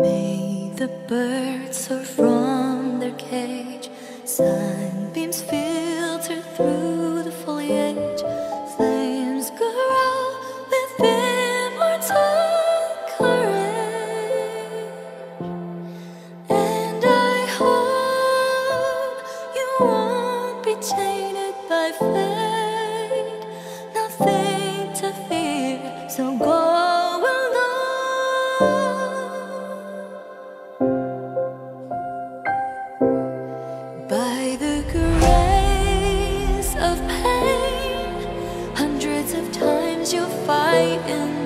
May the birds soar from their cage, sunbeams filter through the foliage, flames grow with immortal courage. And I hope you won't be tainted by fate, nothing to fear, so go alone. By the grace of pain, hundreds of times you'll fight in